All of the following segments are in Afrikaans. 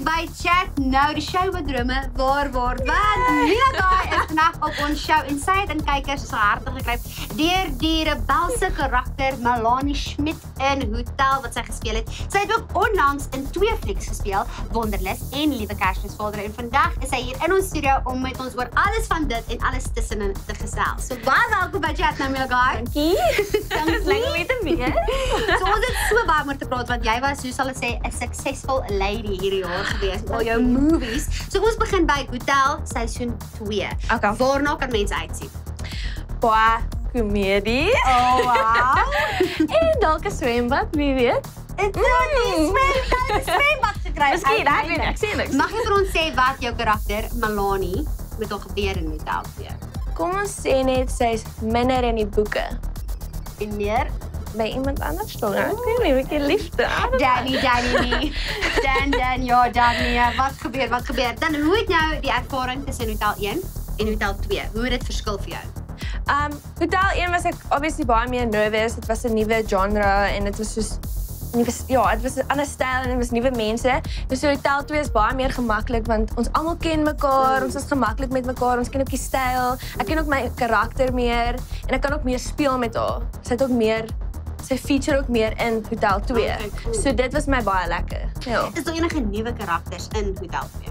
by Chat Nou, die show wat drome waar word. Want Mila Guy is vandag op ons show en sy het in kykers so hartig gekryp deur die rebelse karakter Melanie Schmidt in Hotel wat sy gespeel het. Sy het ook onlangs in 2 flieks gespeel, Wonderlus en Liewe Kersfeesvader. En vandag is sy hier in ons studio om met ons oor alles van dit en alles tussenin te gesels. So baie welkom by Chat Nou, Mila Guy. Dankie. Dankie. Lekker met te meer. So ons het so baie oor te praat want jy was, hoe sal ek sê, 'n successful lady hierdie jaar gewees met al jou movies. So ons begin by Hotel seisoen 2. Okay. Waarna kan mense uitsien? Baie komedie. Oh wow. En dalk 'n swembad, wie weet. Dit is swembad gekry. Miskien, ek weet ek sien niks. Mag jy vir ons sê wat jou karakter Melanie met haar gebeur in Hotel 2? Kom ons sê net sy's minder in die boeke. En meer? By iemand anders toch? Ek weet nie, 'n bietjie liefde. Danny nie. Dan, wat gebeur? Dan, hoe het nou die ervaring tussen Hotel 1 en Hotel 2? Hoe het dit verskil vir jou? Hotel 1 was ek obviously baie meer nervous. Dit was 'n nuwe genre en dit was soos het was 'n ander styl en dit was nuwe mense. Dus so Hotel 2 is baie meer gemaklik want ons almal ken mekaar, ons is gemaklik met mekaar, ons ken ook die styl. Ek ken ook my karakter meer en ek kan ook meer speel met haar. Sy feature ook meer in Hotel 2. Okay, cool. So dit was my baie lekker. Ja. Is daar enige nuwe karakters in Hotel 2?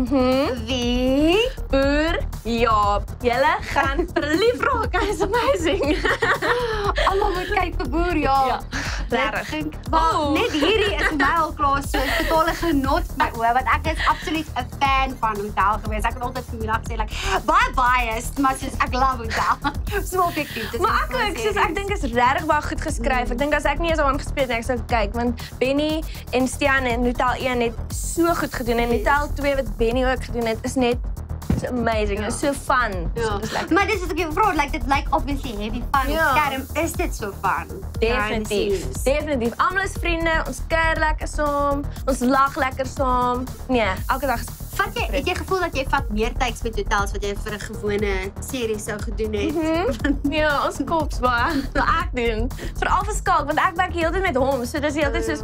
Wie? Boer Jaap. Julle gaan verlief raak. Hy is amazing. Almal moet kyk vir Boer Jaap. Ja, regtig. Net hierdie is my al klaar so 'n totale genot my oë want ek is absoluut 'n fan van Hotel gewees. Ek het altyd vir Mila gesê baie biased, maar soos ek love Hotel. So objektief. Maar ek dink is regtig baie goed geskryf. Ek dink as ek nie eens aan gespeel het ek sou kyk want Benny en Stian in Hotel 1 het so goed gedoen en Hotel 2 wat Benny ook gedoen het is net amazing. It's so fun. Ja. So, maar dis wat ek vra, dit lyk obviously heavy fun. Ja. Skerm is dit so fun. Definitief. Almal is vriende, ons kuier lekker saam, ons lag lekker saam. Nee, elke dag. Het jy gevoel dat jy vat meer tyd met hotels wat jy vir 'n gewone serie sou gedoen het? Ja, ons kops baie. Wat ek doen. Veral vir Skalk, want ek werk heeltyd met hom, so dis heeltyd soos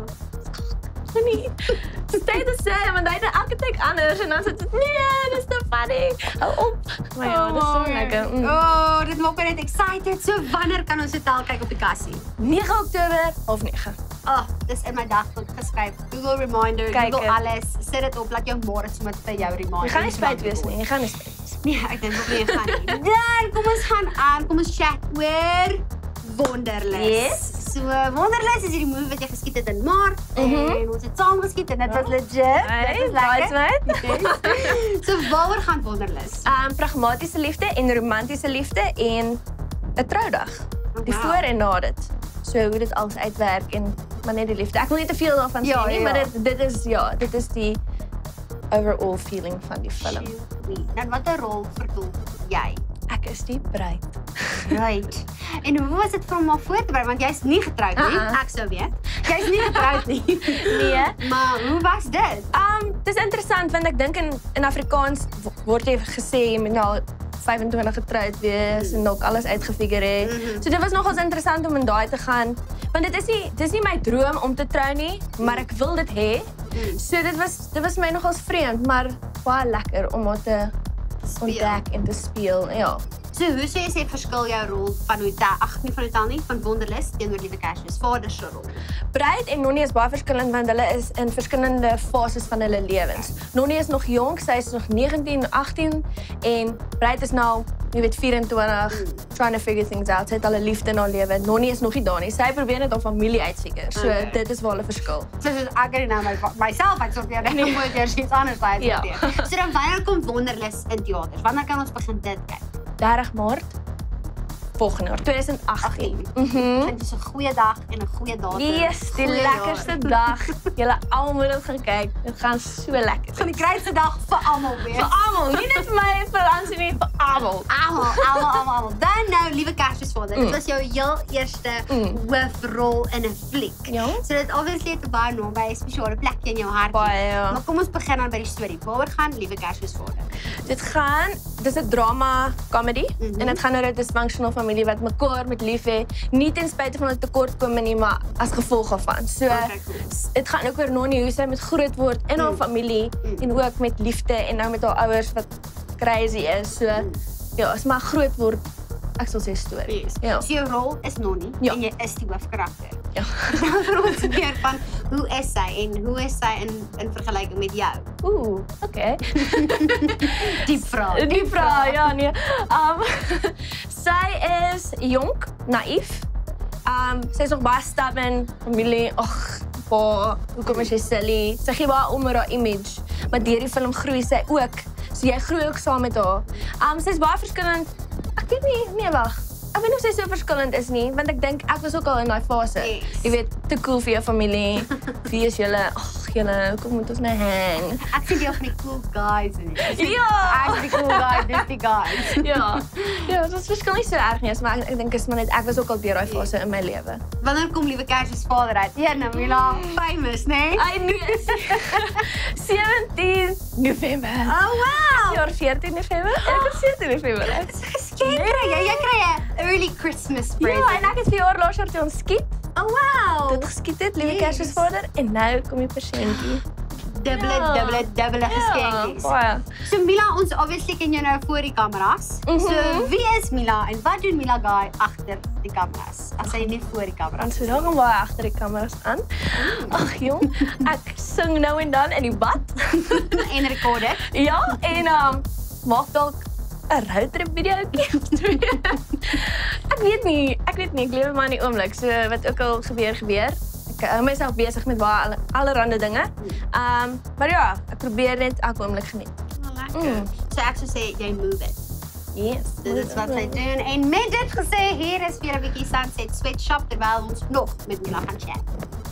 nee. Stay the same, want hy het elke tyd anders en dan sê dit nee, dis te funny. Hou op. Maar ja, dis so lekker. Dit maak my net excited. So wanneer kan ons Hotel kyk op die kassie? 9 Oktober, 9. Dis in my dagboek geskryf. Google reminder, Google alles. Sit dit op, laat jou môre sommer vir jou reminder. Jy gaan nie spyt wees nie. Nee, ek dink ook nie jy gaan nie. Dan kom ons gaan aan, kom ons chat oor Wonderlus. Yes. So Wonderlus is hierdie movie wat jy geskiet het in Maart en ons het saam geskiet en dit was legit. Dit was lekker. So waaroor gaan Wonderlus? Pragmatiese liefde en romantiese liefde en 'n troudag. Die voor en na dit. So hoe dit alles uitwerk en maar net die liefde. Ek wil nie te veel daarvan sê nie, maar dit is die overall feeling van die film. Dan watter rol vertolk jy? Ek is die bruid. Right. En hoe was dit vir hom om voor te berei? Want jy's nie getroud nie. Ek sou weet. Jy's nie getroud nie. Nee. Maar hoe was dit? Dis interessant want ek dink in Afrikaans word jy gesê jy moet nou 25 getroud wees en ook alles uitgefigure het. So dit was nogals interessant om in daai te gaan. Want dis nie my droom om te trou nie, maar ek wil dit hê. So dit was my nogals vreemd, maar baie lekker om dit te ontdek en te speel. Ja. So hoe sê jy verskil jou rol van van Wonderlus teenoor Liewe Kersfeesvader se rol? Bruid en Nonnie is baie verskillend want hulle is in verskillende fases van hulle lewens. Nonnie is nog jonk, sy is nog 19, 18 en Bruid is nou, jy weet 24, trying to figure things out. Sy het al 'n liefde in haar lewe. Nonnie is nog nie daar nie. Sy probeer net haar familie uitfigure. So dit is waar hulle verskil. So ek het nou myself uitsorteer. Ek moet eers iets anders uitsorteer. So dan wanneer kom Wonderlus in teaters? Wanneer kan ons begin dit kyk? 30 Maart volgende jaar, 2018. Dit is 'n goeie dag en 'n goeie datum. Yes, die lekkerste dag. Julle almal moet dit gaan kyk. Dit gaan so lekker. Van die grootste dag vir almal weer. Vir almal, nie net vir my, vir Ansie nie, vir almal. Almal. Allemaal. Dan nou, liewe Kersfeesvader. Dit was jou heel eerste hoofrol in 'n fliek. Ja. So dit obviously het 'n baie naby 'n spesiale plekje in jou hart. Baie, ja. Maar kom ons begin dan by die storie. Waaroor gaan liewe Kersfeesvader? Dis 'n drama comedy en dit gaan oor 'n dysfunctional familie wat mekaar met lief hê, nie ten spyte van 'n tekortkominge nie, maar as gevolg daarvan. So dit gaan ook oor Nonnie hoe sy moet groot word in haar familie en ook met liefde en nou met haar ouers wat crazy is. So ja, is maar groot word. Ek sal sê storie. Yes. Ja. So jou rol is Nonnie Ja. en jy is die hoofkarakter. Ja. Nou vir ons meer van hoe is sy en hoe is sy in vergelyking met jou? Okay. Diep vraag. Die vraag, ja nee. Sy is jonk, naïef. Sy is nog baie stubborn, familie, pa, hoekom is jy silly? Sy gee baie om oor haar image, maar deur die film groei sy ook. So jy groei ook saam met haar. Sy is baie verskillend. Ek weet nie, wag. Ek weet nie of sy so verskillend is nie, want ek dink ek was ook al in daai fase. Yes. Jy weet, te cool vir jou familie. Wie is julle? Julle, hoekom moet ons nou hang? Ek sien deel van die cool guys in dit. Ja! Ek is die cool guy, dis die guys. Ja, dit is verskil nie so erg nie, maar ek dink is maar net ek was ook al deur daai fase in my lewe. Wanneer kom liewe Kersfeesvader uit? Ja, nou Mila, famous, né? I knew 17 November. Oh wow! Jaar 14 November. Ek het 17 November. Geskenk kry jy. Jy kry 'n early Christmas present. Ja, en ek het vir jaar laas jaar toe ons skiet. Oh wow! Dit geskiet het, liewe Kersfeesvader, en nou kom die persentjie. Dubbele geskenkies. Baie. So Mila, ons obviously ken jou nou voor die kameras. So wie is Mila en wat doen Mila Guy agter die kameras? As sy nie voor die kameras Ons daar gaan baie agter die kameras aan. Ag jong, ek sing nou en dan in die bad. en rekord dit. Ja, en maak dalk 'n roadtrip videoetjie of twee. Ek weet nie, ek lewe maar in die oomblik. So wat ook al gebeur. Ek hou myself besig met baie allerhande dinge. Maar ja, ek probeer net elke oomblik geniet. Lekker. So ek sou sê jy move it. Yes. Dit is wat sy doen. En met dit gesê, hier is weer 'n bietjie Sunset Sweatshop terwyl ons nog met Mila gaan chat.